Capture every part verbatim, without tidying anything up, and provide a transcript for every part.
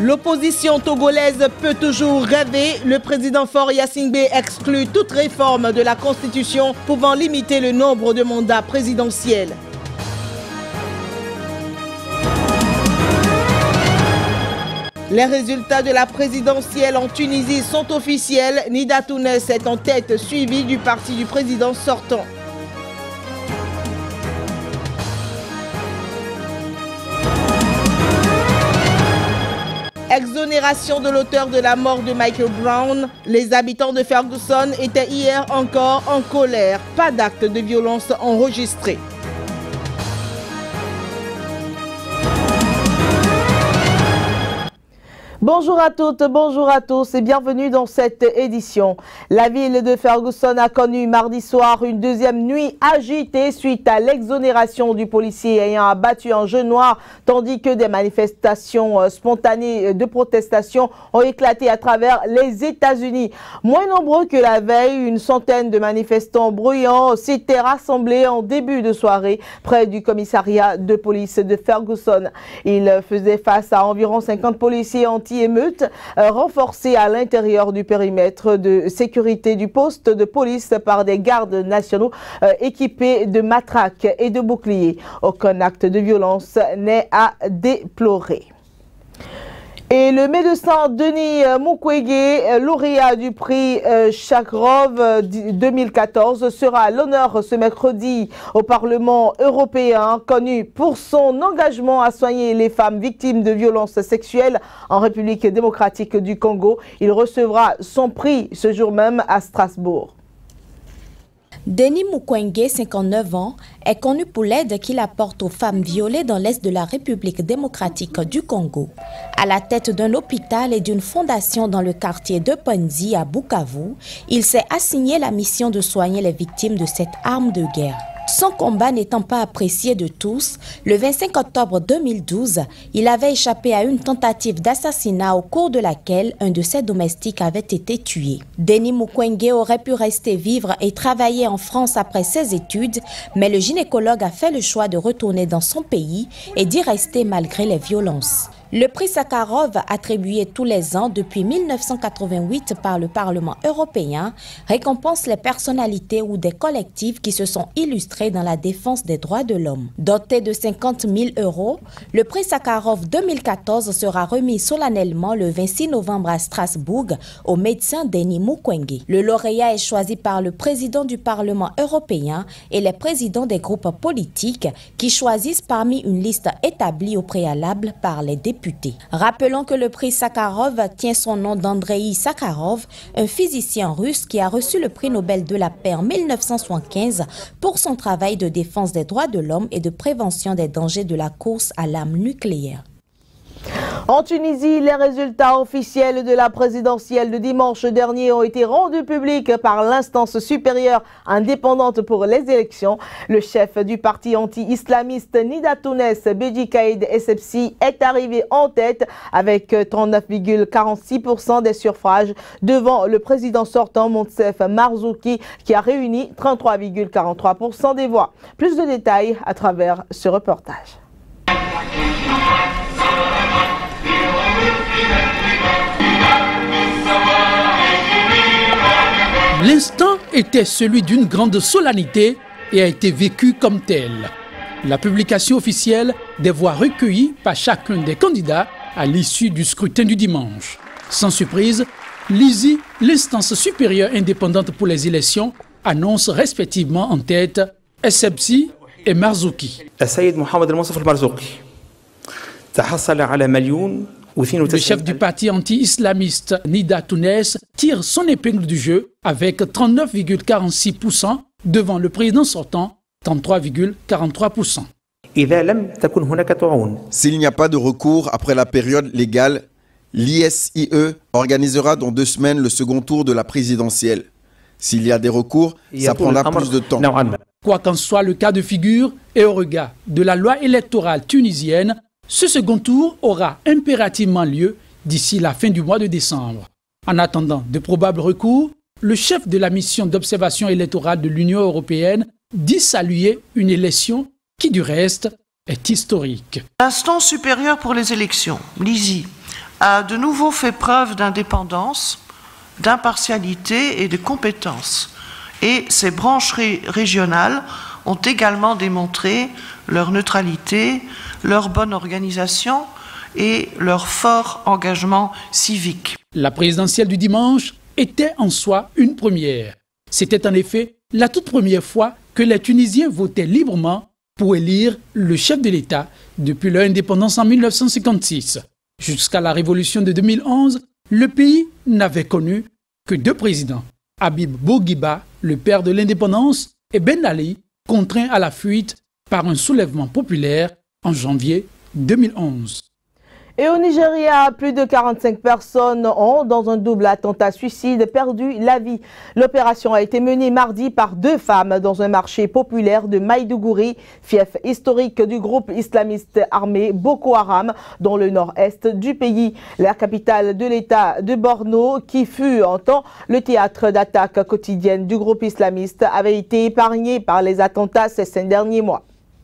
L'opposition togolaise peut toujours rêver. Le président Faure Gnassingbé exclut toute réforme de la Constitution pouvant limiter le nombre de mandats présidentiels. Les résultats de la présidentielle en Tunisie sont officiels. Nida Tounes est en tête, suivi du parti du président sortant. Exonération de l'auteur de la mort de Michael Brown. Les habitants de Ferguson étaient hier encore en colère. Pas d'acte de violence enregistré. Bonjour à toutes, bonjour à tous et bienvenue dans cette édition. La ville de Ferguson a connu mardi soir une deuxième nuit agitée suite à l'exonération du policier ayant abattu un jeune noir, tandis que des manifestations spontanées de protestation ont éclaté à travers les États-Unis. Moins nombreux que la veille, une centaine de manifestants bruyants s'étaient rassemblés en début de soirée près du commissariat de police de Ferguson. Ils faisaient face à environ cinquante policiers anti émeute euh, renforcée à l'intérieur du périmètre de sécurité du poste de police par des gardes nationaux euh, équipés de matraques et de boucliers. Aucun acte de violence n'est à déplorer. Et le médecin Denis Mukwege, lauréat du prix Sakharov deux mille quatorze, sera à l'honneur ce mercredi au Parlement européen, connu pour son engagement à soigner les femmes victimes de violences sexuelles en République démocratique du Congo. Il recevra son prix ce jour même à Strasbourg. Denis Mukwege, cinquante-neuf ans, est connu pour l'aide qu'il apporte aux femmes violées dans l'est de la République démocratique du Congo. À la tête d'un hôpital et d'une fondation dans le quartier de Panzi à Bukavu, il s'est assigné la mission de soigner les victimes de cette arme de guerre. Son combat n'étant pas apprécié de tous, le vingt-cinq octobre deux mille douze, il avait échappé à une tentative d'assassinat au cours de laquelle un de ses domestiques avait été tué. Denis Mukwege aurait pu rester vivre et travailler en France après ses études, mais le gynécologue a fait le choix de retourner dans son pays et d'y rester malgré les violences. Le prix Sakharov, attribué tous les ans depuis mille neuf cent quatre-vingt-huit par le Parlement européen, récompense les personnalités ou des collectifs qui se sont illustrés dans la défense des droits de l'homme. Doté de cinquante mille euros, le prix Sakharov deux mille quatorze sera remis solennellement le vingt-six novembre à Strasbourg au médecin Denis Mukwege. Le lauréat est choisi par le président du Parlement européen et les présidents des groupes politiques qui choisissent parmi une liste établie au préalable par les députés. Rappelons que le prix Sakharov tient son nom d'Andreï Sakharov, un physicien russe qui a reçu le prix Nobel de la paix en mille neuf cent soixante-quinze pour son travail de défense des droits de l'homme et de prévention des dangers de la course à l'arme nucléaire. En Tunisie, les résultats officiels de la présidentielle de dimanche dernier ont été rendus publics par l'instance supérieure indépendante pour les élections. Le chef du parti anti-islamiste Nida Tounes, Beji Caïd Essebsi, est arrivé en tête avec trente-neuf virgule quarante-six pour cent des suffrages devant le président sortant Monsef Marzouki qui a réuni trente-trois virgule quarante-trois pour cent des voix. Plus de détails à travers ce reportage. L'instant était celui d'une grande solennité et a été vécu comme tel. La publication officielle des voix recueillies par chacun des candidats à l'issue du scrutin du dimanche. Sans surprise, l'I S I, l'instance supérieure indépendante pour les élections, annonce respectivement en tête Essebsi et Marzouki. Le chef du parti anti-islamiste Nida Tounes tire son épingle du jeu avec trente-neuf virgule quarante-six pour cent devant le président sortant, trente-trois virgule quarante-trois pour cent. S'il n'y a pas de recours après la période légale, l'I S I E organisera dans deux semaines le second tour de la présidentielle. S'il y a des recours, ça prendra plus de temps. Quoi qu'en soit le cas de figure et au regard de la loi électorale tunisienne, ce second tour aura impérativement lieu d'ici la fin du mois de décembre. En attendant de probables recours, le chef de la mission d'observation électorale de l'Union européenne dit saluer une élection qui, du reste, est historique. L'instance supérieure pour les élections, l'I S I, a de nouveau fait preuve d'indépendance, d'impartialité et de compétence. Et ces branches ré régionales ont également démontré leur neutralité, leur bonne organisation et leur fort engagement civique. La présidentielle du dimanche était en soi une première. C'était en effet la toute première fois que les Tunisiens votaient librement pour élire le chef de l'État depuis leur indépendance en mille neuf cent cinquante-six. Jusqu'à la révolution de deux mille onze, le pays n'avait connu que deux présidents, Habib Bourguiba, le père de l'indépendance, et Ben Ali, contraint à la fuite par un soulèvement populaire en janvier deux mille onze. Et au Nigeria, plus de quarante-cinq personnes ont, dans un double attentat suicide, perdu la vie. L'opération a été menée mardi par deux femmes dans un marché populaire de Maïdougouri, fief historique du groupe islamiste armé Boko Haram, dans le nord-est du pays. La capitale de l'État de Borno, qui fut en temps le théâtre d'attaques quotidiennes du groupe islamiste, avait été épargnée par les attentats ces cinq derniers mois.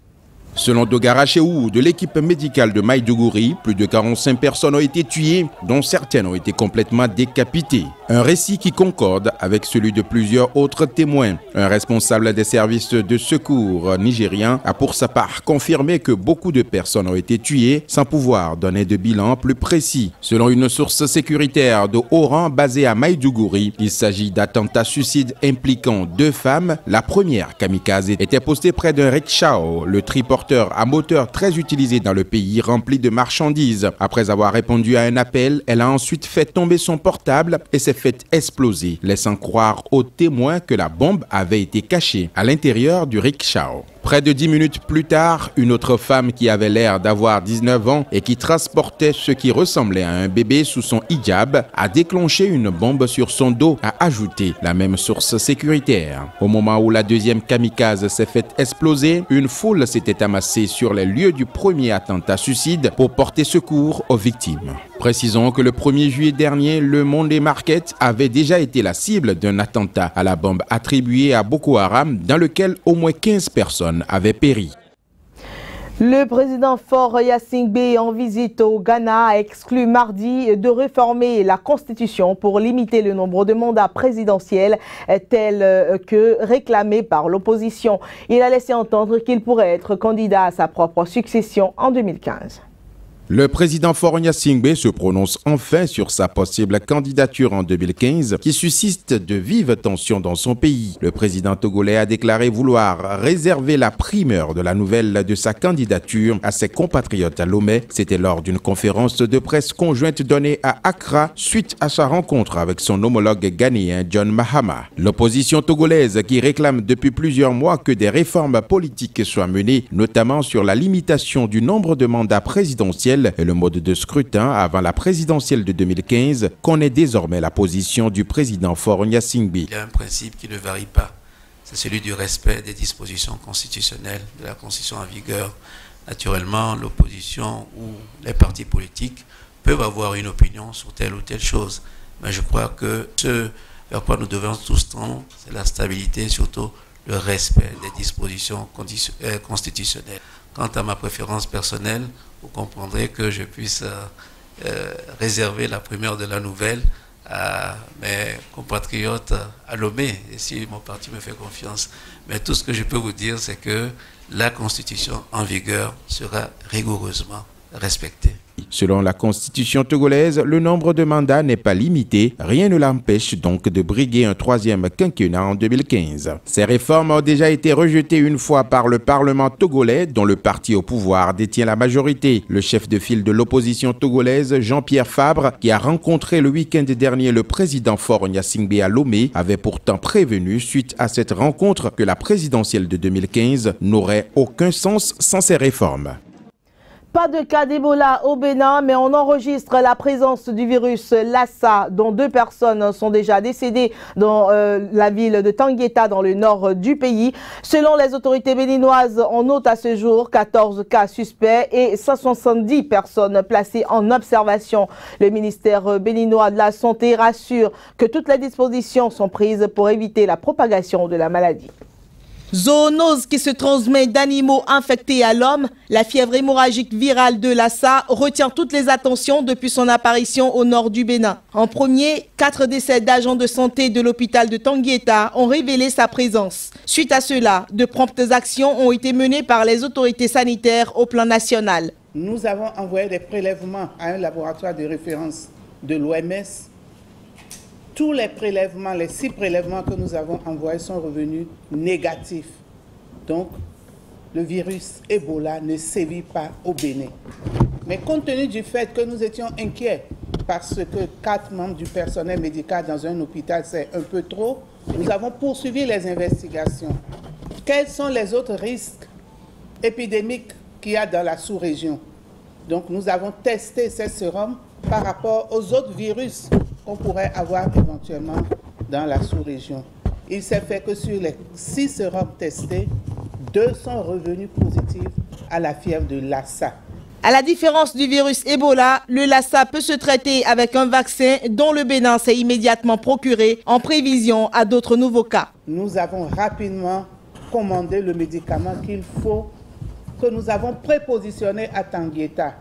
Selon Dogara Cheou de l'équipe médicale de Maïdougouri, plus de quarante-cinq personnes ont été tuées, dont certaines ont été complètement décapitées. Un récit qui concorde avec celui de plusieurs autres témoins. Un responsable des services de secours nigériens a pour sa part confirmé que beaucoup de personnes ont été tuées sans pouvoir donner de bilan plus précis. Selon une source sécuritaire de haut rang basée à Maïdougouri, il s'agit d'attentats suicides impliquant deux femmes. La première, kamikaze, était postée près d'un rickshaw, le triporteur à moteur très utilisé dans le pays, rempli de marchandises. Après avoir répondu à un appel, elle a ensuite fait tomber son portable et s'est fait exploser, laissant croire aux témoins que la bombe avait été cachée à l'intérieur du rickshaw. Près de dix minutes plus tard, une autre femme qui avait l'air d'avoir dix-neuf ans et qui transportait ce qui ressemblait à un bébé sous son hijab a déclenché une bombe sur son dos, a ajouté la même source sécuritaire. Au moment où la deuxième kamikaze s'est fait exploser, une foule s'était amassée sur les lieux du premier attentat suicide pour porter secours aux victimes. Précisons que le premier juillet dernier, le Monday Market avait déjà été la cible d'un attentat à la bombe attribué à Boko Haram dans lequel au moins quinze personnes avaient péri. Le président Faure Gnassingbé, en visite au Ghana, a exclu mardi de réformer la Constitution pour limiter le nombre de mandats présidentiels tel que réclamé par l'opposition. Il a laissé entendre qu'il pourrait être candidat à sa propre succession en deux mille quinze. Le président Faure Gnassingbé se prononce enfin sur sa possible candidature en deux mille quinze qui suscite de vives tensions dans son pays. Le président togolais a déclaré vouloir réserver la primeur de la nouvelle de sa candidature à ses compatriotes à Lomé. C'était lors d'une conférence de presse conjointe donnée à Accra suite à sa rencontre avec son homologue ghanéen John Mahama. L'opposition togolaise qui réclame depuis plusieurs mois que des réformes politiques soient menées, notamment sur la limitation du nombre de mandats présidentiels et le mode de scrutin avant la présidentielle de deux mille quinze, connaît désormais la position du président Faure Gnassingbé. Il y a un principe qui ne varie pas, c'est celui du respect des dispositions constitutionnelles de la Constitution en vigueur. Naturellement, l'opposition ou les partis politiques peuvent avoir une opinion sur telle ou telle chose, mais je crois que ce vers quoi nous devons tous tendre, c'est la stabilité et surtout le respect des dispositions constitutionnelles. Quant à ma préférence personnelle, vous comprendrez que je puisse euh, euh, réserver la primeur de la nouvelle à mes compatriotes à Lomé, et si mon parti me fait confiance. Mais tout ce que je peux vous dire, c'est que la Constitution en vigueur sera rigoureusement respectée. Selon la constitution togolaise, le nombre de mandats n'est pas limité. Rien ne l'empêche donc de briguer un troisième quinquennat en deux mille quinze. Ces réformes ont déjà été rejetées une fois par le Parlement togolais, dont le parti au pouvoir détient la majorité. Le chef de file de l'opposition togolaise, Jean-Pierre Fabre, qui a rencontré le week-end dernier le président Faure Gnassingbé à Lomé, avait pourtant prévenu, suite à cette rencontre, que la présidentielle de deux mille quinze n'aurait aucun sens sans ces réformes. Pas de cas d'Ebola au Bénin, mais on enregistre la présence du virus Lassa, dont deux personnes sont déjà décédées dans euh, la ville de Tangueta, dans le nord du pays. Selon les autorités béninoises, on note à ce jour quatorze cas suspects et cent soixante-dix personnes placées en observation. Le ministère béninois de la Santé rassure que toutes les dispositions sont prises pour éviter la propagation de la maladie. Zoonose qui se transmet d'animaux infectés à l'homme, la fièvre hémorragique virale de Lassa retient toutes les attentions depuis son apparition au nord du Bénin. En premier, quatre décès d'agents de santé de l'hôpital de Tanguieta ont révélé sa présence. Suite à cela, de promptes actions ont été menées par les autorités sanitaires au plan national. Nous avons envoyé des prélèvements à un laboratoire de référence de l'O M S. Tous les prélèvements, les six prélèvements que nous avons envoyés sont revenus négatifs. Donc, le virus Ebola ne sévit pas au Bénin. Mais compte tenu du fait que nous étions inquiets parce que quatre membres du personnel médical dans un hôpital, c'est un peu trop, nous avons poursuivi les investigations. Quels sont les autres risques épidémiques qu'il y a dans la sous-région? Donc, nous avons testé ces sérums par rapport aux autres virus qu'on pourrait avoir éventuellement dans la sous-région. Il s'est fait que sur les six sérums testés, deux sont revenus positifs à la fièvre de Lassa. À la différence du virus Ebola, le Lassa peut se traiter avec un vaccin dont le Bénin s'est immédiatement procuré en prévision à d'autres nouveaux cas. Nous avons rapidement commandé le médicament qu'il faut, que nous avons prépositionné à Tanguieta,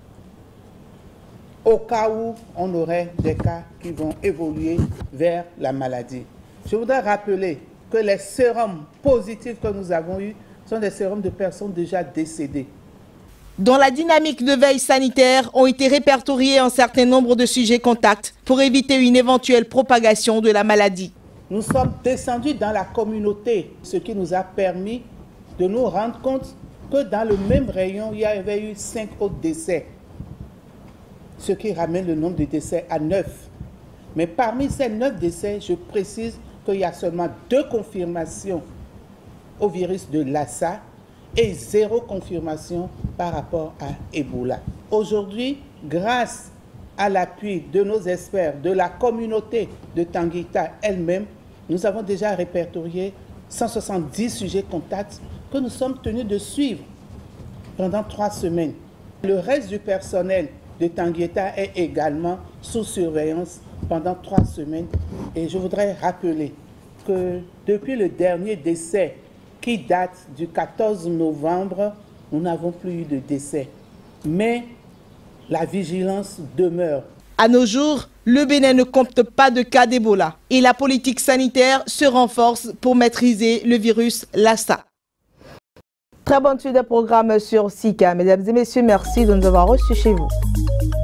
au cas où on aurait des cas qui vont évoluer vers la maladie. Je voudrais rappeler que les sérums positifs que nous avons eus sont des sérums de personnes déjà décédées. Dans la dynamique de veille sanitaire, ont été répertoriés un certain nombre de sujets contacts pour éviter une éventuelle propagation de la maladie. Nous sommes descendus dans la communauté, ce qui nous a permis de nous rendre compte que dans le même rayon, il y avait eu cinq autres décès, ce qui ramène le nombre de décès à neuf. Mais parmi ces neuf décès, je précise qu'il y a seulement deux confirmations au virus de Lassa et zéro confirmation par rapport à Ebola. Aujourd'hui, grâce à l'appui de nos experts, de la communauté de Tanguieta elle-même, nous avons déjà répertorié cent soixante-dix sujets contacts que nous sommes tenus de suivre pendant trois semaines. Le reste du personnel de Tanguieta est également sous surveillance pendant trois semaines. Et je voudrais rappeler que depuis le dernier décès qui date du quatorze novembre, nous n'avons plus eu de décès. Mais la vigilance demeure. À nos jours, le Bénin ne compte pas de cas d'Ebola et la politique sanitaire se renforce pour maîtriser le virus Lassa. Très bonne suite de programme sur Sika. Mesdames et messieurs, merci de nous avoir reçus chez vous.